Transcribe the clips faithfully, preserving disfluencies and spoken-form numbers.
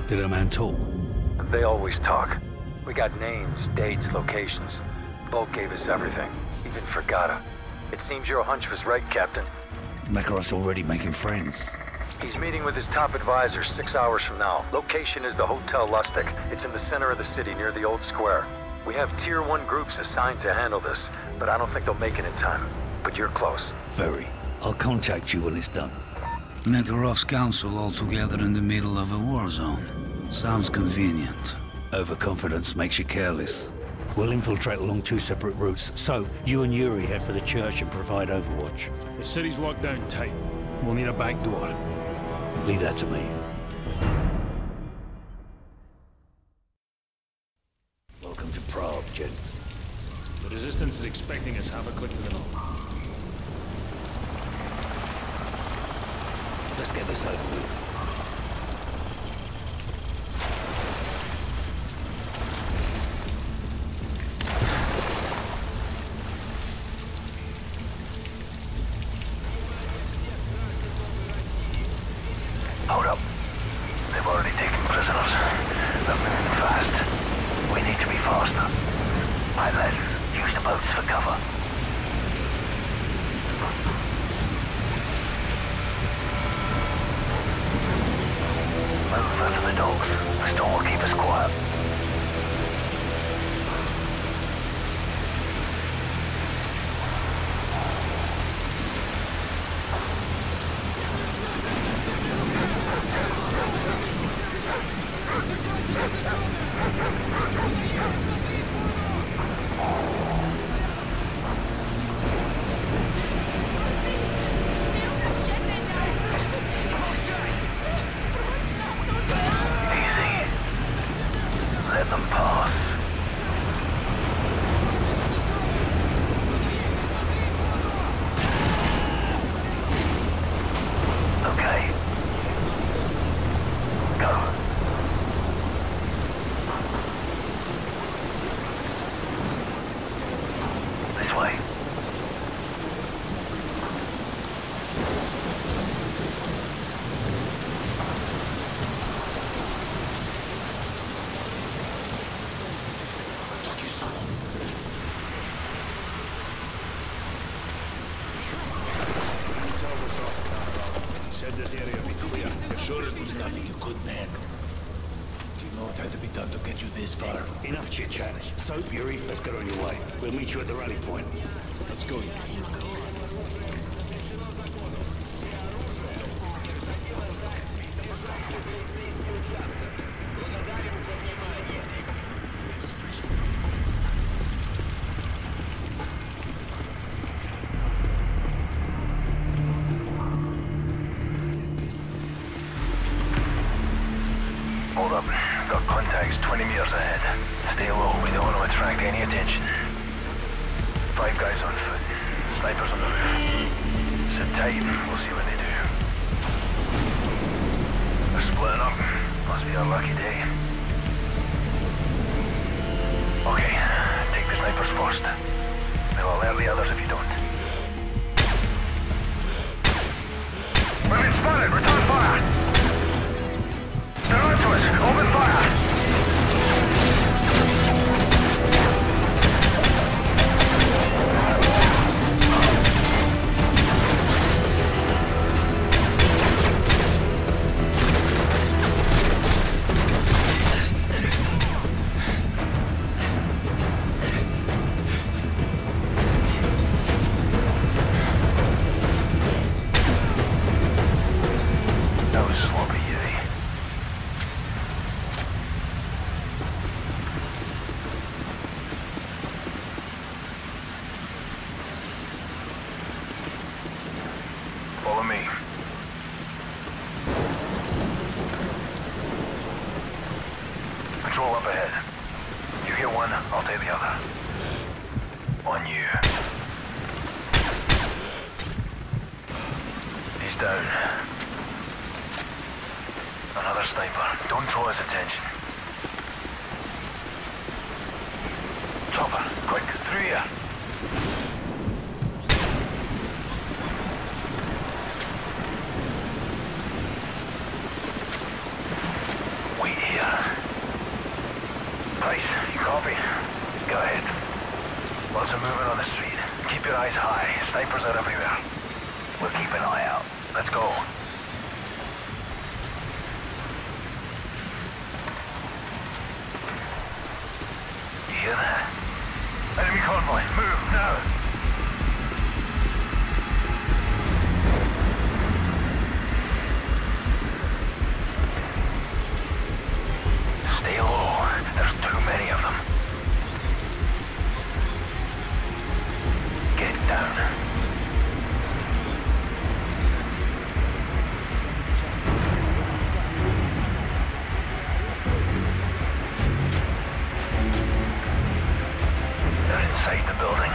Did our man talk? They always talk. We got names, dates, locations. Volk gave us everything, even Fragata. It seems your hunch was right, Captain. Makarov's already making friends. He's meeting with his top advisor six hours from now. Location is the Hotel Lustig. It's in the center of the city near the old square. We have tier one groups assigned to handle this, but I don't think they'll make it in time. But you're close. Very. I'll contact you when it's done. Makarov's council all together in the middle of a war zone. Sounds convenient. Overconfidence makes you careless. We'll infiltrate along two separate routes, so you and Yuri head for the church and provide overwatch. The city's locked down tight. We'll need a back door. Leave that to me. Welcome to Prague, gents. The Resistance is expecting us half a click to the north. Let's get this over with. Hold up. They've already taken prisoners. They're moving fast. We need to be faster. Right, lads. Use the boats for cover. Move under the docks. The storm will keep us quiet. This area be clear. You're sure it was nothing you couldn't handle? Do you know what had to be done to get you this far? Enough chit-chat. So, Yuri, let's get on your way. We'll meet you at the rally point. Let's go. Hold up. Got contacts twenty meters ahead. Stay low. We don't want to attract any attention. Five guys on foot. Snipers on the roof. Sit tight. We'll see what they do. They're splitting up. Must be our lucky day. Okay. Take the snipers first. They'll alert the others if you don't. We've been spotted. Return fire. They're on to us. Open fire! That was sloppy, Yuri. Follow me. Patrol up ahead. You hear one, I'll take the other. On you. He's down. Another sniper. Don't draw his attention. Chopper, quick, through here. Wait on the street. Keep your eyes high. Snipers are everywhere. We'll keep an eye out. Let's go. You hear that? Enemy convoy. Move, now! Stay low. There's too many of them. Get down. They're inside the building.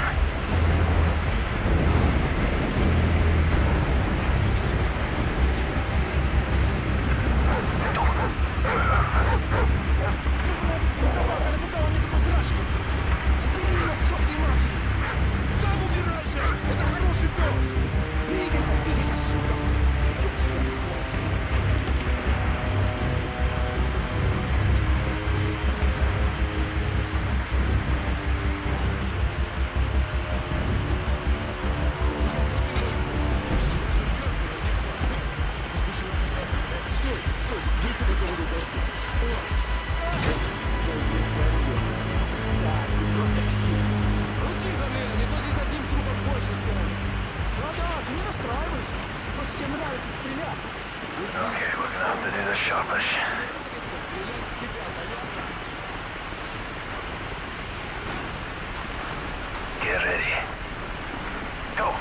Okay, we're gonna have to do this sharpish. Get ready. Go!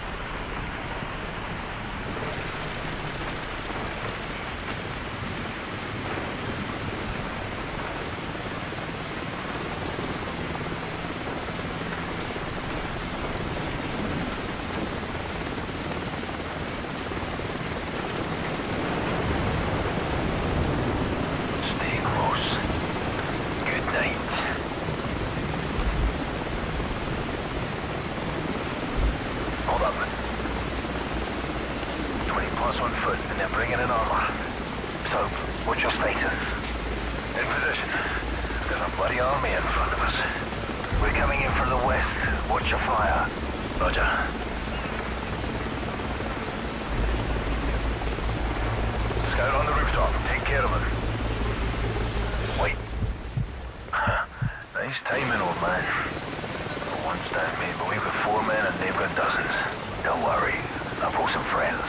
On foot, and they're bringing in armor. So, what's your status? In position. There's a bloody army in front of us. We're coming in from the west. Watch your fire. Roger. Scout on the rooftop. Take care of them. Wait. Nice timing, old man. One stand made believe with four men and they've got dozens. Don't worry. I've got some friends.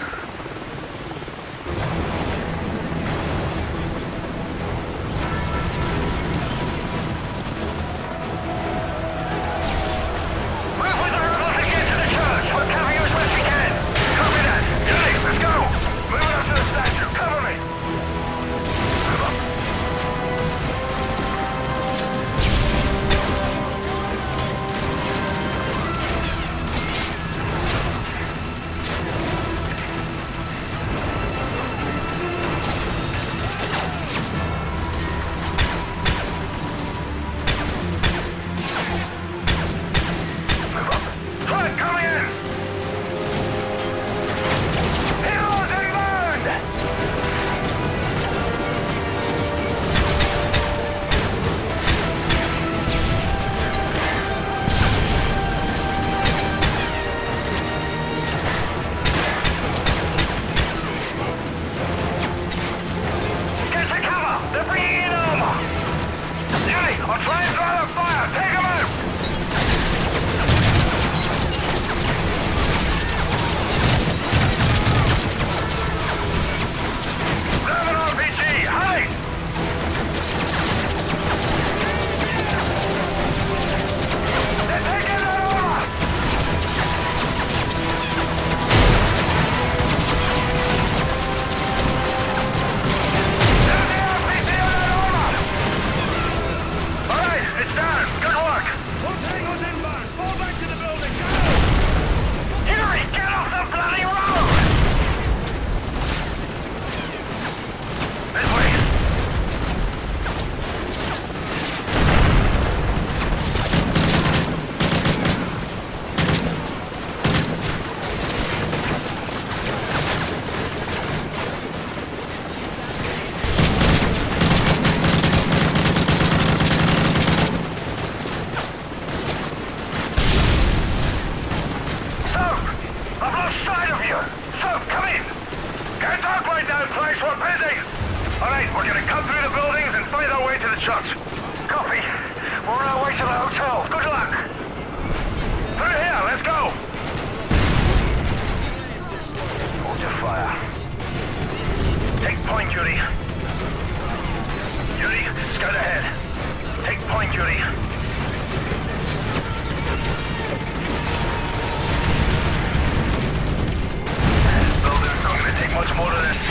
right, we're gonna cut through the buildings and find our way to the church. Copy. We're on our way to the hotel. Good luck. Through here, let's go. Hold your fire. Take point, Yuri. Yuri, scout ahead. Take point, Yuri. Building's not gonna take much more of this.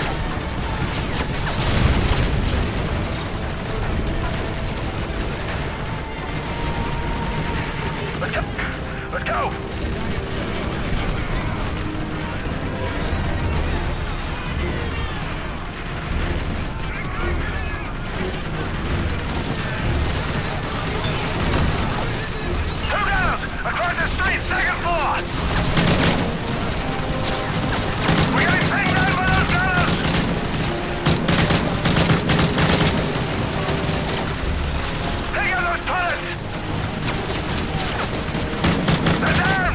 Let's go! Let's go! Two down! Across the street, second floor! We're getting pinged out by those gunners! Take out those turrets! They're down!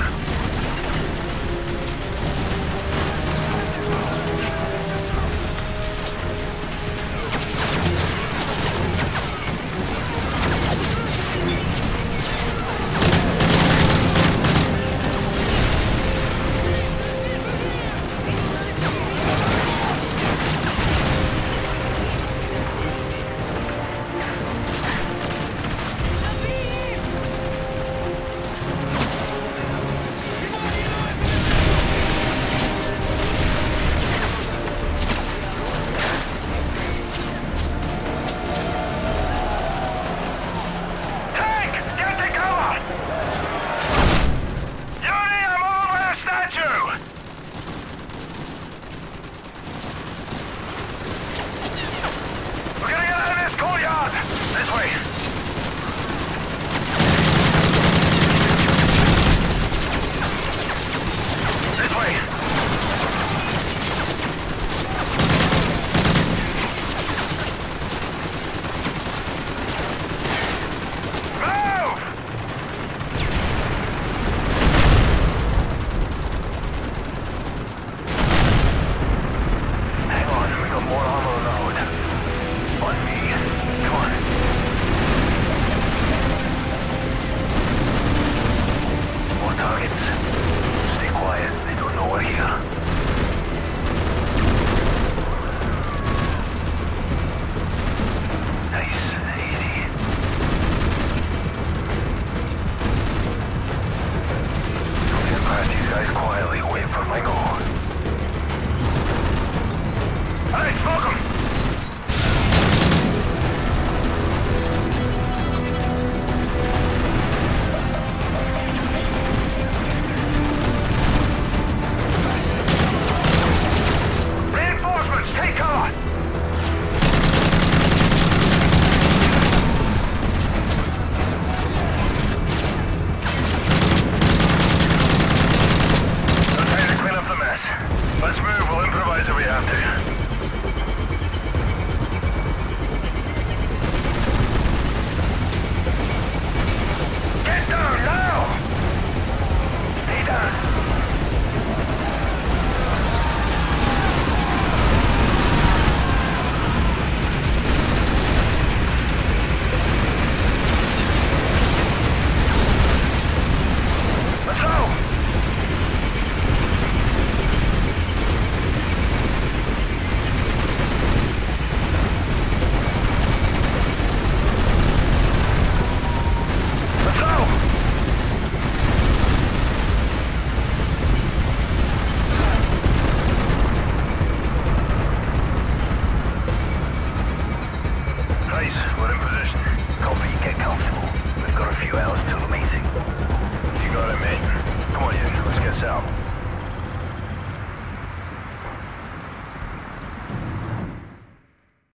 few hours till the meeting. You got it, mate. Come on in, let's get out.